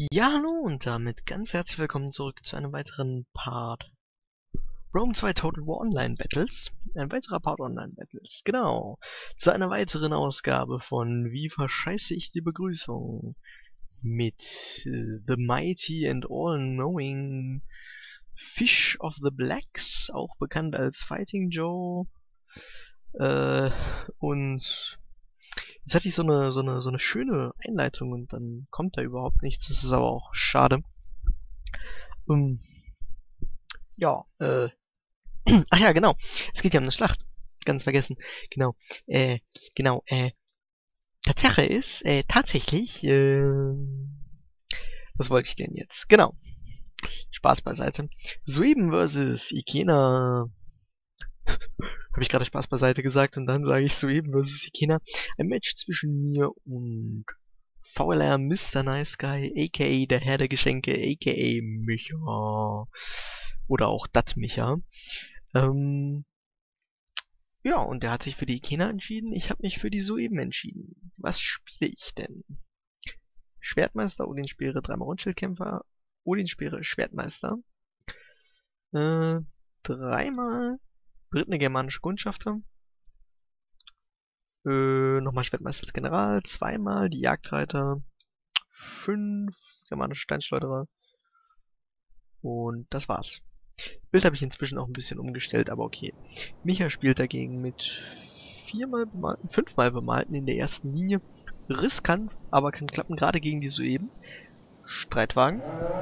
Ja, hallo und damit ganz herzlich willkommen zurück zu einem weiteren Part Rome 2 Total War Online Battles. Ein weiterer Part Online Battles, genau. Zu einer weiteren Ausgabe von Wie verscheiße ich die Begrüßung mit The Mighty and All-Knowing Fish of the Blacks, auch bekannt als Fighting Joe. Und jetzt hatte ich so eine schöne Einleitung und dann kommt da überhaupt nichts. Das ist aber auch schade. Ja, ach ja, genau. Es geht ja um eine Schlacht. Ganz vergessen. Genau. Äh, genau, Tatsache ist, tatsächlich, was wollte ich denn jetzt? Genau. Spaß beiseite. Sueben versus Ikena. Habe ich gerade Spaß beiseite gesagt und dann sage ich Sueben versus Ikena. Ein Match zwischen mir und VLR Mr. Nice Guy, aka der Herr der Geschenke, aka Micha. Oder auch Dat Micha. Ja, und der hat sich für die Ikena entschieden. Ich habe mich für die Sueben entschieden. Was spiele ich denn? Schwertmeister, Odin-Speere, 3-mal Rundschildkämpfer, Odin-Speere, Schwertmeister. 3-mal berittene germanische Kundschafter. Nochmal Schwertmeister als General, 2-mal die Jagdreiter, 5 germanische Steinschleuderer. Und das war's. Bild habe ich inzwischen auch ein bisschen umgestellt, aber okay. Micha spielt dagegen mit 4-mal bemalten, 5-mal bemalten in der ersten Linie. Riskant, aber kann klappen, gerade gegen die Sueben. Streitwagen.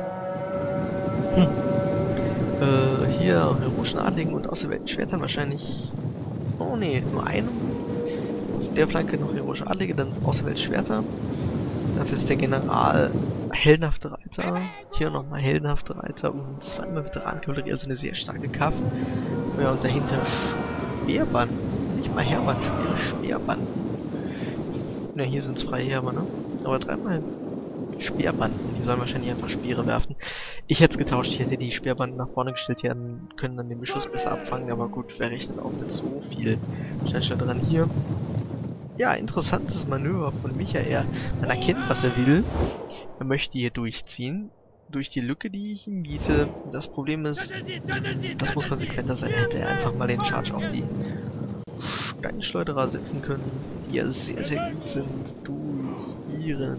Hier heroischen Adligen und auserwählten Schwertern wahrscheinlich... Oh ne, nur einem. Auf der Flanke noch heroische Adlige, dann auserwählte Schwerter. Dafür ist der General heldenhafte Reiter. Hier nochmal heldenhafte Reiter und 2-mal Veteranenkavallerie, also eine sehr starke Kaff. Ja, und dahinter Speerbanden. Nicht mal Heerbandspeere, Speerbanden. Ja, hier sind es freie Heere, ne? Aber 3-mal Speerbanden. Die sollen wahrscheinlich einfach Speere werfen. Ich hätte es getauscht, ich hätte die Speerbanden nach vorne gestellt, die können dann den Beschuss besser abfangen. Aber gut, wer rechnet auch mit so viel Steinschleuder dran hier? Ja, interessantes Manöver von Michael. Man erkennt, was er will. Er möchte hier durchziehen. Durch die Lücke, die ich ihm biete. Das Problem ist, das muss konsequenter sein. Hätte er einfach mal den Charge auf die Steinschleuderer setzen können, die ja sehr, sehr gut sind durch ihren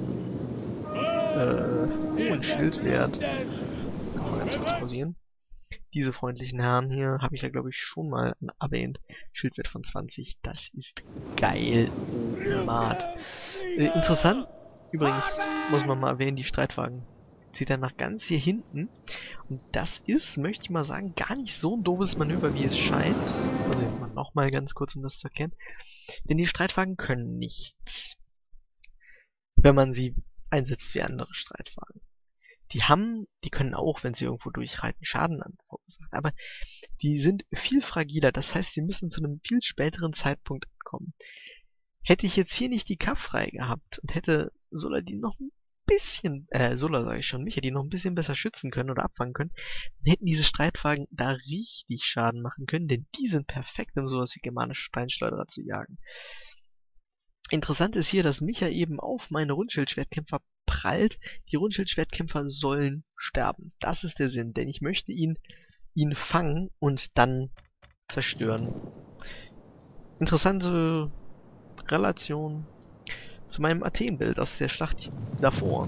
hohen Schildwert. Kann man ganz kurz pausieren. Diese freundlichen Herren hier habe ich ja, glaube ich, schon mal erwähnt. Schildwert von 20, das ist geil. Oh, Mat. Interessant, übrigens, muss man mal erwähnen, die Streitwagen. Zieht er nach ganz hier hinten. Und das ist, möchte ich mal sagen, gar nicht so ein doofes Manöver, wie es scheint. Also nochmal ganz kurz, um das zu erklären. Denn die Streitwagen können nichts, wenn man sie einsetzt wie andere Streitwagen. Die können auch, wenn sie irgendwo durchreiten, Schaden verursachen. Aber die sind viel fragiler. Das heißt, sie müssen zu einem viel späteren Zeitpunkt ankommen. Hätte ich jetzt hier nicht die Kaff frei gehabt und hätte Sola die noch ein bisschen, Sola sage ich schon, Micha die noch ein bisschen besser schützen können oder abfangen können, dann hätten diese Streitwagen da richtig Schaden machen können, denn die sind perfekt, um sowas wie germanische Steinschleuderer zu jagen. Interessant ist hier, dass Micha eben auf meine Rundschildschwertkämpfer prallt. Die Rundschildschwertkämpfer sollen sterben. Das ist der Sinn, denn ich möchte ihn fangen und dann zerstören. Interessante Relation zu meinem Athen-Bild aus der Schlacht davor.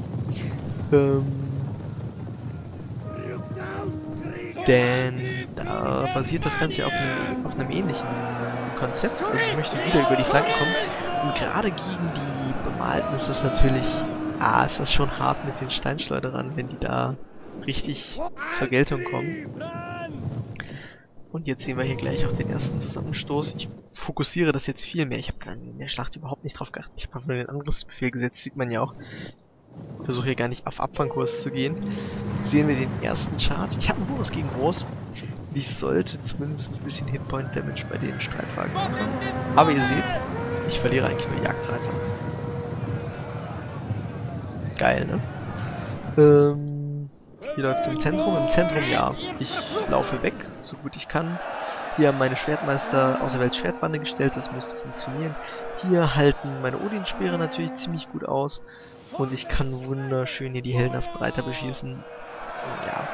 Denn da basiert das Ganze auf einem ähnlichen Konzept. Also ich möchte wieder über die Flanken kommen. Und gerade gegen die Bemalten ist das natürlich... ist das schon hart mit den Steinschleuderern, wenn die da richtig zur Geltung kommen. Und jetzt sehen wir hier gleich auch den ersten Zusammenstoß. Ich fokussiere das jetzt viel mehr. Ich habe dann in der Schlacht überhaupt nicht drauf geachtet. Ich habe nur den Angriffsbefehl gesetzt, sieht man ja auch. Ich versuche hier gar nicht auf Abfangkurs zu gehen. Sehen wir den ersten Chart. Ich habe einen Bonus gegen Groß. Ich sollte zumindest ein bisschen Hitpoint Damage bei den Streitwagen machen. Aber ihr seht, ich verliere eigentlich nur Jagdreiter. Geil, ne? Hier läuft es im Zentrum. Im Zentrum, ja, ich laufe weg, so gut ich kann. Hier haben meine Schwertmeister auserwählte Schwertbande gestellt, das müsste funktionieren. Hier halten meine Odin-Speere natürlich ziemlich gut aus. Und ich kann wunderschön hier die heldenhaften Reiter beschießen. Ja.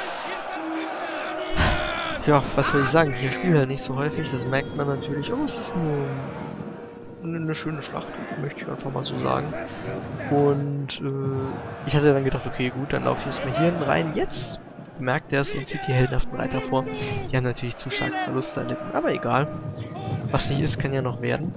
Ja, was soll ich sagen? Hier spielen wir halt nicht so häufig, das merkt man natürlich. Aber es ist nur eine schöne Schlacht, möchte ich einfach mal so sagen. Und ich hatte dann gedacht, okay, gut, dann laufe ich jetzt mal hier hinten rein. Jetzt merkt er es und zieht die heldenhaften Reiter vor. Die haben natürlich zu stark Verluste erlitten, aber egal. Was nicht ist, kann ja noch werden.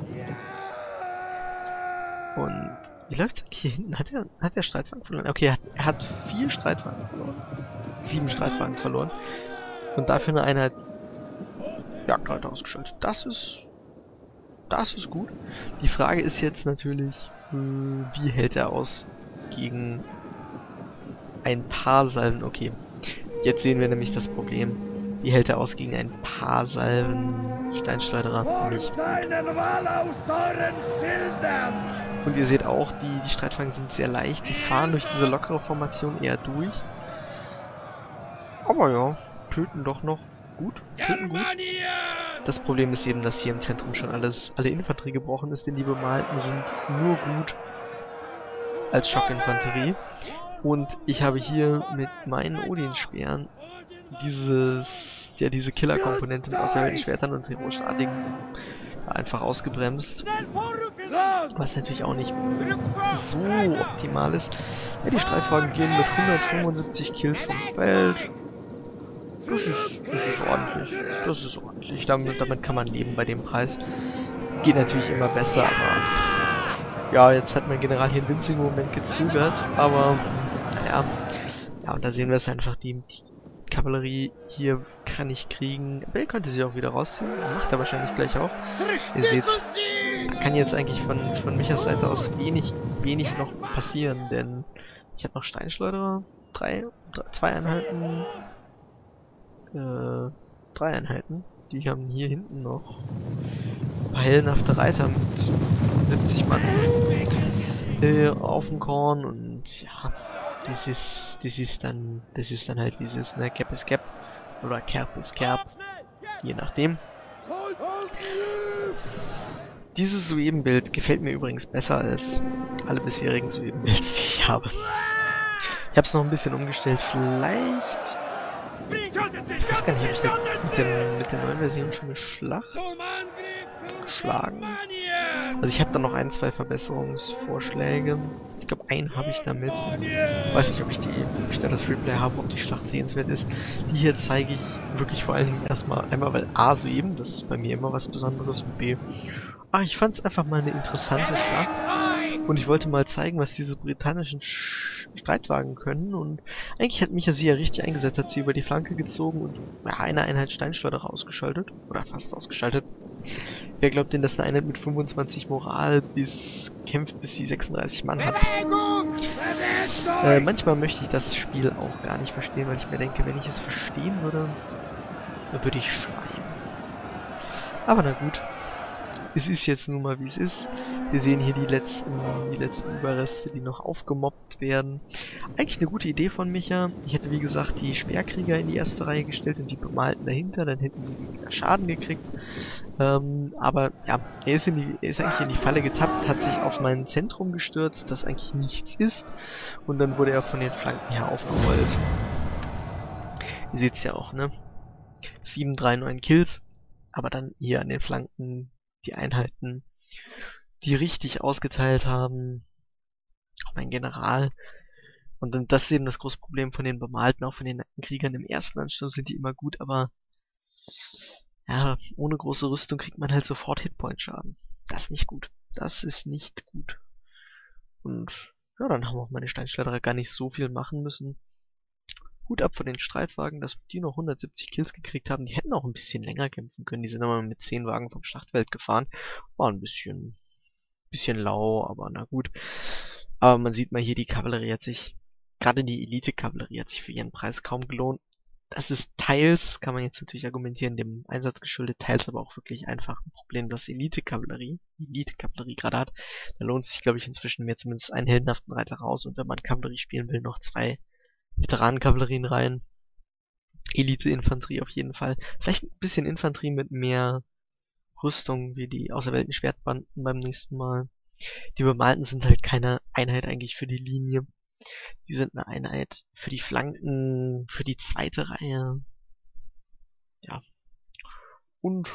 Und wie läuft's eigentlich hier hinten? Hat er Streitwagen verloren? Okay, er hat 4 Streitwagen verloren. 7 Streitwagen verloren. Und dafür eine Einheit Jagdreiter ausgeschaltet. Das ist gut. Die Frage ist jetzt natürlich, wie hält er aus gegen ein paar Salven? Okay, jetzt sehen wir nämlich das Problem. Wie hält er aus gegen ein paar Salven Steinschleuderer? Nicht gut. Und ihr seht auch, die Streitwagen sind sehr leicht. Die fahren durch diese lockere Formation eher durch. Aber ja, töten doch noch gut. Töten gut. Das Problem ist eben, dass hier im Zentrum schon alle Infanterie gebrochen ist, denn die Bemalten sind nur gut als Schockinfanterie. Und ich habe hier mit meinen Odin-Speeren diese Killer-Komponente mit auserwählten Schwertern und heroischen Adligen einfach ausgebremst. Was natürlich auch nicht so optimal ist. Ja, die Streitwagen gehen mit 175 Kills vom Feld. Das ist ordentlich. Das ist ordentlich. Damit kann man leben bei dem Preis. Geht natürlich immer besser, aber ja, jetzt hat mein General hier einen winzigen Moment gezögert, aber naja. Ja, und da sehen wir es einfach, die Kavallerie hier kann ich kriegen. Aber er könnte sie auch wieder rausziehen. Macht er wahrscheinlich gleich auch. Ihr seht's, da kann jetzt eigentlich von Michas Seite aus wenig noch passieren, denn ich habe noch Steinschleuderer, 2 Einheiten. 3 Einheiten. Die haben hier hinten noch ein paar heldenhafte Reiter mit 70 Mann auf dem Korn und ja, das ist dann halt wie es ist, ne? Cap ist Cap oder Kerb ist Kerb, je nachdem. Dieses Suebenbild gefällt mir übrigens besser als alle bisherigen Suebenbilds, die ich habe. Ich habe es noch ein bisschen umgestellt, vielleicht. Ich weiß gar nicht, habe ich jetzt mit der neuen Version schon eine Schlacht geschlagen? Also ich habe da noch 1, 2 Verbesserungsvorschläge. Ich glaube, einen habe ich damit. Ich weiß nicht, ob ich da das Replay habe, ob die Schlacht sehenswert ist. Die hier zeige ich wirklich vor allen Dingen erstmal einmal, weil A, so eben, das ist bei mir immer was Besonderes, und B, ich fand es einfach mal eine interessante Schlacht. Und ich wollte mal zeigen, was diese britannischen Streitwagen können. Und eigentlich hat Micha sie ja richtig eingesetzt, hat sie über die Flanke gezogen und ja, eine Einheit Steinschleuderer ausgeschaltet. Oder fast ausgeschaltet. Wer glaubt denn, dass eine Einheit mit 25 Moral kämpft, bis sie 36 Mann hat? Manchmal möchte ich das Spiel auch gar nicht verstehen, weil ich mir denke, wenn ich es verstehen würde, dann würde ich schreien. Aber na gut. Es ist jetzt nun mal wie es ist. Wir sehen hier die letzten Überreste, die noch aufgemobbt werden. Eigentlich eine gute Idee von Micha. Ich hätte wie gesagt die Speerkrieger in die erste Reihe gestellt und die Bemalten dahinter, dann hätten sie weniger Schaden gekriegt. Aber ja, er ist eigentlich in die Falle getappt, hat sich auf mein Zentrum gestürzt, das eigentlich nichts ist. Und dann wurde er von den Flanken her aufgerollt. Ihr seht es ja auch, ne? 7, 3, 9 Kills. Aber dann hier an den Flanken die Einheiten, die richtig ausgeteilt haben. Auch mein General. Und dann, das ist eben das große Problem von den Bemalten, auch von den Kriegern. Im ersten Ansturm sind die immer gut, aber ja, ohne große Rüstung kriegt man halt sofort Hitpoint-Schaden. Das ist nicht gut. Das ist nicht gut. Und ja, dann haben auch meine Steinschleuderer gar nicht so viel machen müssen. Hut ab von den Streitwagen, dass die noch 170 Kills gekriegt haben. Die hätten auch ein bisschen länger kämpfen können. Die sind aber mit 10 Wagen vom Schlachtfeld gefahren. War ein bisschen lau, aber na gut. Aber man sieht mal hier, die Kavallerie hat sich, gerade die Elite-Kavallerie hat sich für ihren Preis kaum gelohnt. Das ist teils, kann man jetzt natürlich argumentieren, dem Einsatz geschuldet, teils aber auch wirklich einfach ein Problem, dass Elite-Kavallerie gerade hat. Da lohnt es sich, glaube ich, inzwischen mehr zumindest einen heldenhaften Reiter raus und wenn man Kavallerie spielen will, noch 2 Veteranenkavallerien rein. Elite-Infanterie auf jeden Fall. Vielleicht ein bisschen Infanterie mit mehr Rüstung wie die auserwählten Schwertbanden beim nächsten Mal. Die Bemalten sind halt keine Einheit eigentlich für die Linie. Die sind eine Einheit für die Flanken, für die zweite Reihe. Ja. Und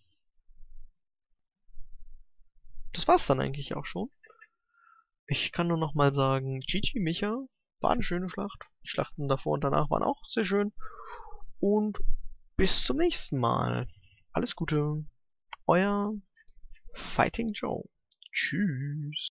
das war's dann eigentlich auch schon. Ich kann nur noch mal sagen, GG Micha, war eine schöne Schlacht. Die Schlachten davor und danach waren auch sehr schön. Und bis zum nächsten Mal. Alles Gute. Euer Fighting Joe. Tschüss.